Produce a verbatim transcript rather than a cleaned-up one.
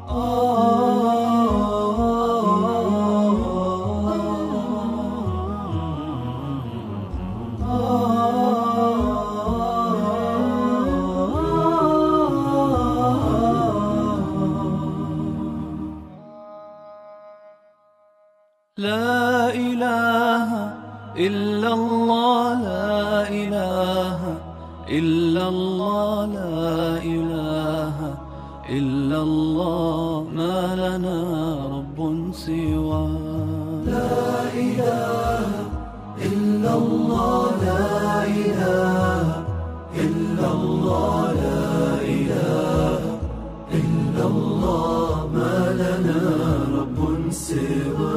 لا إله إلا الله، لا إله إلا الله، لا إله إلا الله، ما لنا رب سوى. لا إله إلا الله، لا إله إلا الله، لا إله إلا الله، ما لنا رب سوى.